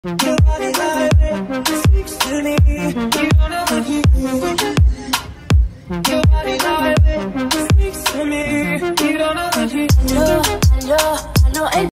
Your body language speaks to me. You don't know what you do. Your body language speaks to me. You don't know what you do. I know